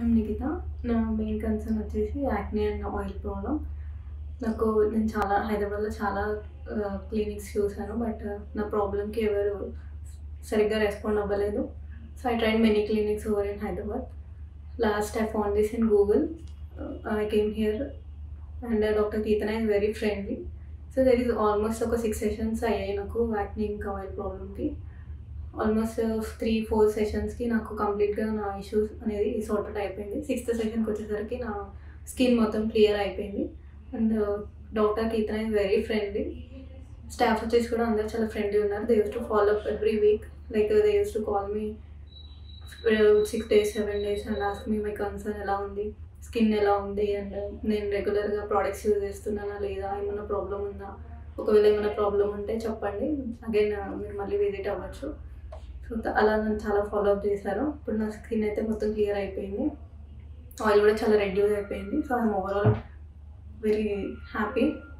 I'm Nikhita. నా main concern వచ్చేసి acne and oil problem. నేను హైదరాబాద్‌లో చాలా క్లినిక్స్ చూసాను. బట్ నా ప్రాబ్లమ్‌కి ఎవరు సరిగ్గా రెస్పాండ్ అవ్వలేదు. So, I tried many clinics over in Hyderabad. Last I found this in Google. I came here and Dr. Keetana is very friendly. So there is almost ఒక 6 sessions అయ్యాయి నాకు యాక్నే ఇంకా oil ప్రాబ్లమ్‌కి. Almost 3-4 సెషన్స్‌కి నాకు కంప్లీట్‌గా నా issues అనేది sort out అయిపోయింది. Sixth సెషన్‌కి వచ్చేసరికి నా స్కిన్ మొత్తం క్లియర్ అయిపోయింది. And doctor Keerthana is very friendly. Staff వచ్చేసి కూడా అందరూ చాలా ఫ్రెండ్లీ ఉన్నారు. They used to follow up every week. Like they used to call me 6 days, 7 days and ask me my concern ఎలా ఉంది, స్కిన్ ఎలా ఉంది, అండ్ నేను రెగ్యులర్‌గా ప్రొడక్ట్స్ యూజ్ చేస్తున్నానా లేదా, ఏమన్నా ప్రాబ్లమ్ ఉందా, ఒకవేళ ఏమైనా ప్రాబ్లమ్ ఉంటే చెప్పండి, అగైన్ మీరు మళ్ళీ విజిట్ అవ్వచ్చు. సో, అలా నన్ను చాలా ఫాలో అప్ చేశారు. ఇప్పుడు నా స్కిన్ అయితే మొత్తం క్లియర్ అయిపోయింది. ఆయిల్ కూడా చాలా రెడ్యూస్ అయిపోయింది. So, I'm overall very happy.